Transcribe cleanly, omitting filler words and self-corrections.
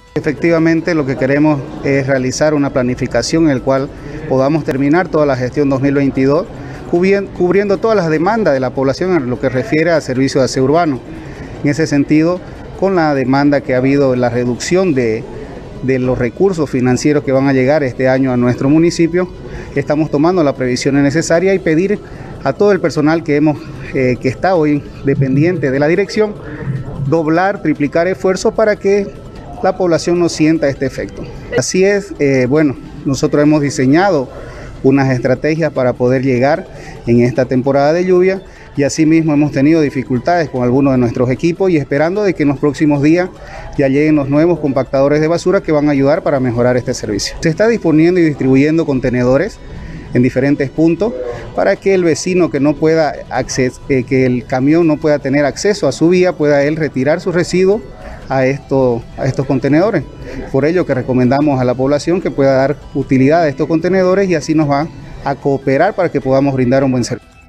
Efectivamente, lo que queremos es realizar una planificación en la cual podamos terminar toda la gestión 2022 cubriendo todas las demandas de la población en lo que refiere a servicios de aseo urbano. En ese sentido, con la demanda que ha habido, la reducción de los recursos financieros que van a llegar este año a nuestro municipio, estamos tomando las previsiones necesarias y pedir a todo el personal que está hoy dependiente de la dirección, doblar, triplicar esfuerzos para que la población no sienta este efecto. Así es, nosotros hemos diseñado unas estrategias para poder llegar en esta temporada de lluvia y asimismo hemos tenido dificultades con algunos de nuestros equipos y esperando de que en los próximos días ya lleguen los nuevos compactadores de basura que van a ayudar para mejorar este servicio. Se está disponiendo y distribuyendo contenedores en diferentes puntos para que el vecino que no pueda que el camión no pueda tener acceso a su vía, pueda él retirar sus residuos a estos contenedores. Por ello que recomendamos a la población que pueda dar utilidad a estos contenedores y así nos va a cooperar para que podamos brindar un buen servicio.